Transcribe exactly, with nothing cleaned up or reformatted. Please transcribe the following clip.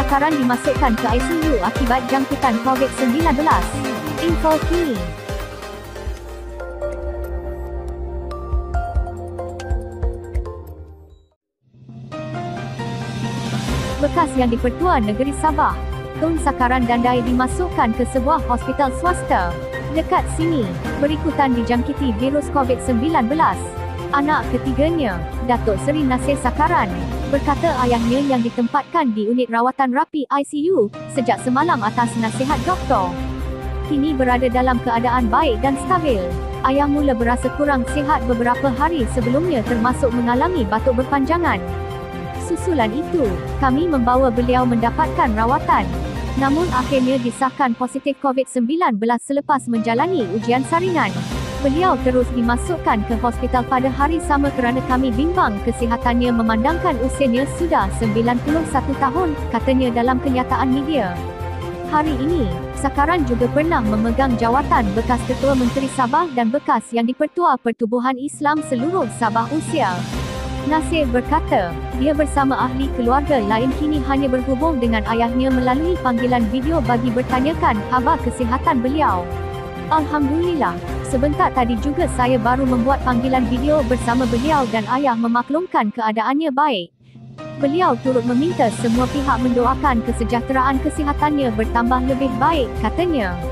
Sakaran dimasukkan ke I C U akibat jangkitan COVID sembilan belas. Info kini. Bekas yang dipertua negeri Sabah. Tun Sakaran Dandai dimasukkan ke sebuah hospital swasta dekat sini berikutan dijangkiti virus COVID sembilan belas. Anak ketiganya, Datuk Seri Nasir Sakaran, berkata ayahnya yang ditempatkan di unit rawatan rapi I C U sejak semalam atas nasihat doktor, kini berada dalam keadaan baik dan stabil. Ayah mula berasa kurang sihat beberapa hari sebelumnya termasuk mengalami batuk berpanjangan. Susulan itu, kami membawa beliau mendapatkan rawatan. Namun akhirnya disahkan positif COVID sembilan belas selepas menjalani ujian saringan. Beliau terus dimasukkan ke hospital pada hari sama kerana kami bimbang kesihatannya memandangkan usianya sudah sembilan puluh satu tahun, katanya dalam kenyataan media. Hari ini, Sakaran juga pernah memegang jawatan bekas Ketua Menteri Sabah dan bekas yang dipertua Pertubuhan Islam seluruh Sabah Usia. Nasir berkata, dia bersama ahli keluarga lain kini hanya berhubung dengan ayahnya melalui panggilan video bagi bertanyakan khabar kesihatan beliau. Alhamdulillah, sebentar tadi juga saya baru membuat panggilan video bersama beliau dan ayah memaklumkan keadaannya baik. Beliau turut meminta semua pihak mendoakan kesejahteraan kesihatannya bertambah lebih baik, katanya.